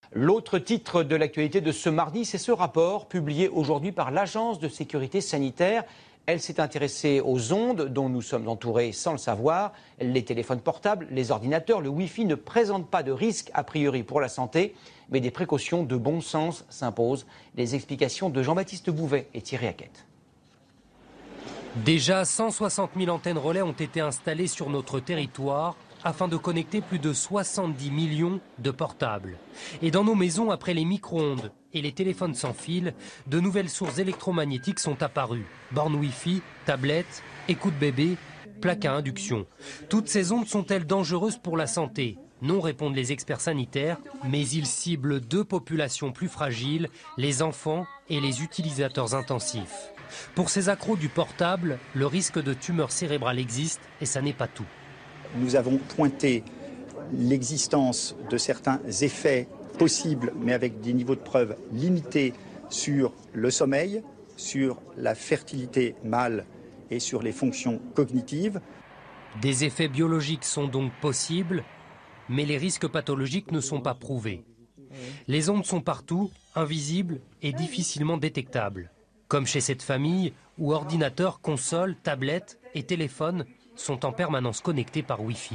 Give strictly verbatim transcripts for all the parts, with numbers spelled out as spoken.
L'autre titre de l'actualité de ce mardi, c'est ce rapport publié aujourd'hui par l'Agence de sécurité sanitaire. Elle s'est intéressée aux ondes dont nous sommes entourés sans le savoir. Les téléphones portables, les ordinateurs, le Wi-Fi ne présentent pas de risque a priori pour la santé, mais des précautions de bon sens s'imposent. Les explications de Jean-Baptiste Bouvet et Thierry Hackett. Déjà, cent soixante mille antennes relais ont été installées sur notre territoire afin de connecter plus de soixante-dix millions de portables. Et dans nos maisons, après les micro-ondes et les téléphones sans fil, de nouvelles sources électromagnétiques sont apparues. Bornes Wi-Fi, tablettes, écoute bébé, plaques à induction. Toutes ces ondes sont-elles dangereuses pour la santé? Non, répondent les experts sanitaires, mais ils ciblent deux populations plus fragiles, les enfants et les utilisateurs intensifs. Pour ces accros du portable, le risque de tumeur cérébrale existe et ça n'est pas tout. Nous avons pointé l'existence de certains effets possibles, mais avec des niveaux de preuve limités sur le sommeil, sur la fertilité mâle et sur les fonctions cognitives. Des effets biologiques sont donc possibles, mais les risques pathologiques ne sont pas prouvés. Les ondes sont partout, invisibles et difficilement détectables. Comme chez cette famille où ordinateurs, consoles, tablettes et téléphones sont en permanence connectés par Wi-Fi.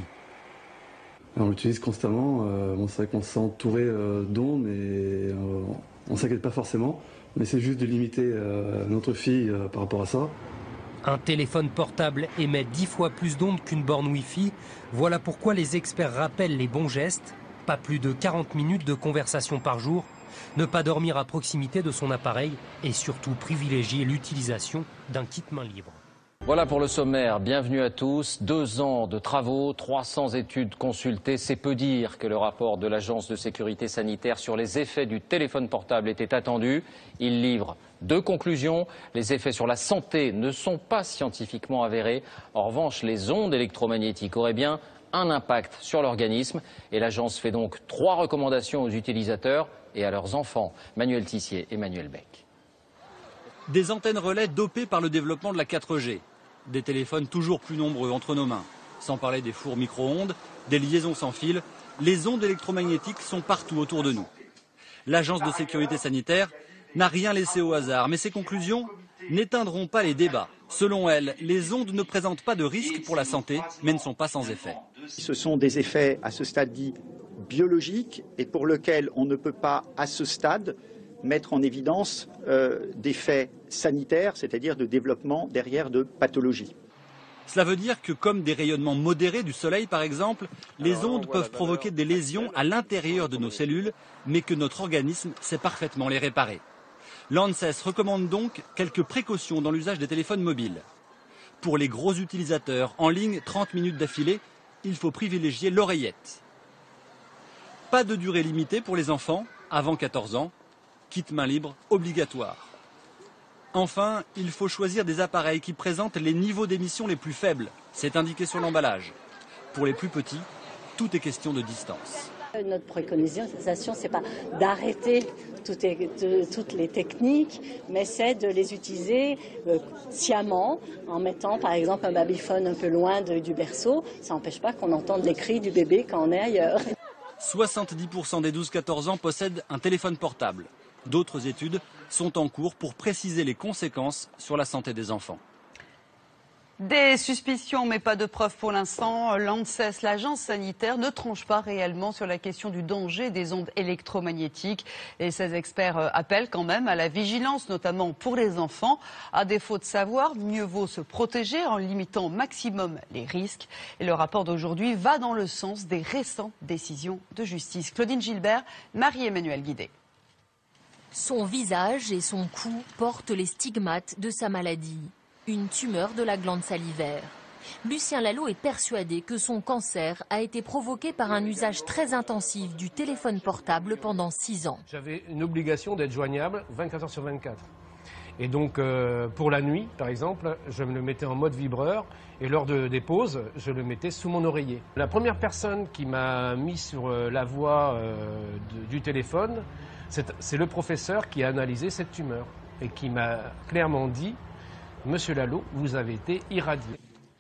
On l'utilise constamment, euh, bon, c'est vrai qu'on s'est entouré euh, d'ondes, mais euh, on ne s'inquiète pas forcément. On essaie juste de limiter euh, notre fille euh, par rapport à ça. Un téléphone portable émet dix fois plus d'ondes qu'une borne Wi-Fi. Voilà pourquoi les experts rappellent les bons gestes. Pas plus de quarante minutes de conversation par jour, ne pas dormir à proximité de son appareil et surtout privilégier l'utilisation d'un kit main libre. Voilà pour le sommaire, bienvenue à tous. Deux ans de travaux, trois cents études consultées, c'est peu dire que le rapport de l'Agence de sécurité sanitaire sur les effets du téléphone portable était attendu. Il livre deux conclusions. Les effets sur la santé ne sont pas scientifiquement avérés. En revanche, les ondes électromagnétiques auraient bien un impact sur l'organisme. Et l'agence fait donc trois recommandations aux utilisateurs et à leurs enfants. Manuel Tissier et Manuel Beck. Des antennes relais dopées par le développement de la quatre G. Des téléphones toujours plus nombreux entre nos mains. Sans parler des fours micro-ondes, des liaisons sans fil, les ondes électromagnétiques sont partout autour de nous. L'Agence de sécurité sanitaire n'a rien laissé au hasard, mais ses conclusions n'éteindront pas les débats. Selon elle, les ondes ne présentent pas de risque pour la santé, mais ne sont pas sans effet. Ce sont des effets à ce stade dit biologiques et pour lesquels on ne peut pas à ce stade mettre en évidence euh, des faits sanitaires, c'est-à-dire de développement derrière de pathologies. Cela veut dire que comme des rayonnements modérés du soleil par exemple, les ondes peuvent provoquer des lésions à l'intérieur de nos cellules, mais que notre organisme sait parfaitement les réparer. L'ANSES recommande donc quelques précautions dans l'usage des téléphones mobiles. Pour les gros utilisateurs en ligne trente minutes d'affilée, il faut privilégier l'oreillette. Pas de durée limitée pour les enfants, avant quatorze ans. Kit main libre obligatoire. Enfin, il faut choisir des appareils qui présentent les niveaux d'émission les plus faibles. C'est indiqué sur l'emballage. Pour les plus petits, tout est question de distance. Notre préconisation, ce n'est pas d'arrêter toutes, toutes les techniques, mais c'est de les utiliser euh, sciemment, en mettant par exemple un babyphone un peu loin de, du berceau. Ça n'empêche pas qu'on entende les cris du bébé quand on est ailleurs. soixante-dix pour cent des douze quatorze ans possèdent un téléphone portable. D'autres études sont en cours pour préciser les conséquences sur la santé des enfants. Des suspicions, mais pas de preuves pour l'instant. L'ANSES, l'agence sanitaire, ne tranche pas réellement sur la question du danger des ondes électromagnétiques. Et ces experts appellent quand même à la vigilance, notamment pour les enfants. À défaut de savoir, mieux vaut se protéger en limitant au maximum les risques. Et le rapport d'aujourd'hui va dans le sens des récentes décisions de justice. Claudine Gilbert, Marie-Emmanuelle Guidé. Son visage et son cou portent les stigmates de sa maladie. Une tumeur de la glande salivaire. Lucien Lalo est persuadé que son cancer a été provoqué par un usage très intensif du téléphone portable pendant six ans. J'avais une obligation d'être joignable vingt-quatre heures sur vingt-quatre. Et donc euh, pour la nuit, par exemple, je me le mettais en mode vibreur et lors de, des pauses, je le mettais sous mon oreiller. La première personne qui m'a mis sur euh, la voie euh, de, du téléphone, c'est le professeur qui a analysé cette tumeur et qui m'a clairement dit « Monsieur Lalo, vous avez été irradié ».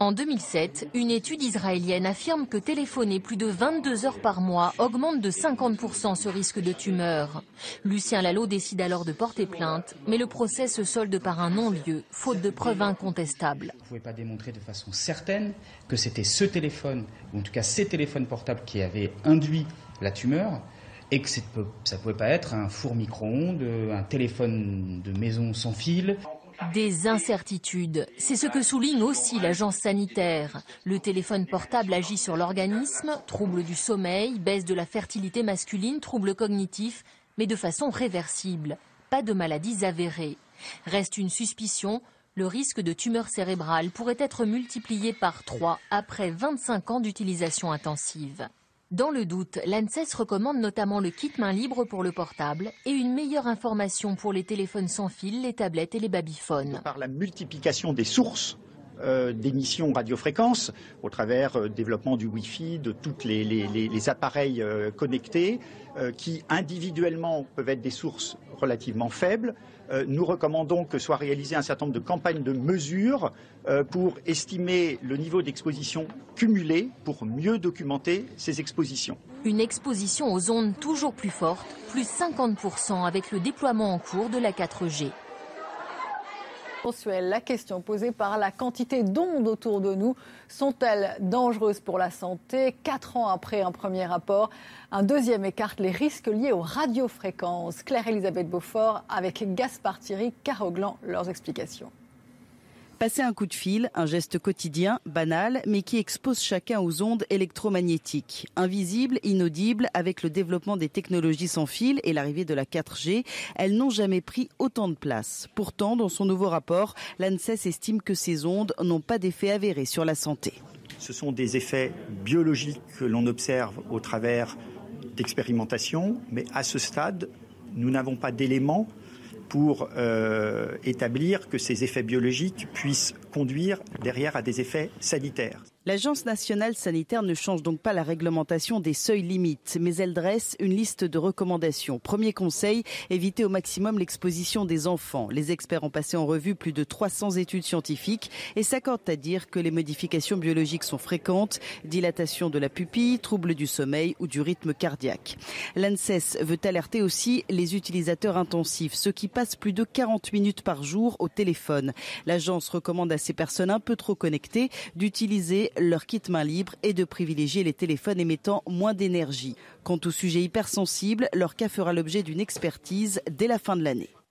En deux mille sept, une étude israélienne affirme que téléphoner plus de vingt-deux heures par mois augmente de cinquante pour cent ce risque de tumeur. Lucien Lalo décide alors de porter plainte, mais le procès se solde par un non-lieu, faute de preuves incontestables. Vous ne pouvez pas démontrer de façon certaine que c'était ce téléphone, ou en tout cas ces téléphones portables qui avaient induit la tumeur, et que ça ne pouvait pas être un four micro-ondes, un téléphone de maison sans fil. Des incertitudes, c'est ce que souligne aussi l'agence sanitaire. Le téléphone portable agit sur l'organisme, troubles du sommeil, baisse de la fertilité masculine, troubles cognitifs, mais de façon réversible. Pas de maladies avérées. Reste une suspicion, le risque de tumeur cérébrale pourrait être multiplié par trois après vingt-cinq ans d'utilisation intensive. Dans le doute, l'ANSES recommande notamment le kit main libre pour le portable et une meilleure information pour les téléphones sans fil, les tablettes et les babyphones. Par la multiplication des sources euh, d'émissions radiofréquences, au travers euh, développement du Wi-Fi, de tous les, les, les, les appareils euh, connectés, euh, qui individuellement peuvent être des sources relativement faibles, euh, nous recommandons que soient réalisées un certain nombre de campagnes de mesures euh, pour estimer le niveau d'exposition cumulé, pour mieux documenter ces expositions. Une exposition aux ondes toujours plus forte, plus cinquante pour cent avec le déploiement en cours de la quatre G. La question posée par la quantité d'ondes autour de nous, sont-elles dangereuses pour la santé? Quatre ans après un premier rapport, un deuxième écarte les risques liés aux radiofréquences. Claire-Elisabeth Beaufort avec Gaspard Thierry Caroglan, leurs explications. Passer un coup de fil, un geste quotidien, banal, mais qui expose chacun aux ondes électromagnétiques. Invisibles, inaudibles, avec le développement des technologies sans fil et l'arrivée de la quatre G, elles n'ont jamais pris autant de place. Pourtant, dans son nouveau rapport, l'ANSES estime que ces ondes n'ont pas d'effet avéré sur la santé. Ce sont des effets biologiques que l'on observe au travers d'expérimentations, mais à ce stade, nous n'avons pas d'éléments pour euh, établir que ces effets biologiques puissent conduire derrière à des effets sanitaires. L'Agence nationale sanitaire ne change donc pas la réglementation des seuils limites, mais elle dresse une liste de recommandations. Premier conseil, éviter au maximum l'exposition des enfants. Les experts ont passé en revue plus de trois cents études scientifiques et s'accordent à dire que les modifications biologiques sont fréquentes, dilatation de la pupille, troubles du sommeil ou du rythme cardiaque. L'ANSES veut alerter aussi les utilisateurs intensifs, ceux qui passent plus de quarante minutes par jour au téléphone. L'agence recommande à ces personnes un peu trop connectées d'utiliser leur kit main libre et de privilégier les téléphones émettant moins d'énergie. Quant aux sujets hypersensibles, leur cas fera l'objet d'une expertise dès la fin de l'année.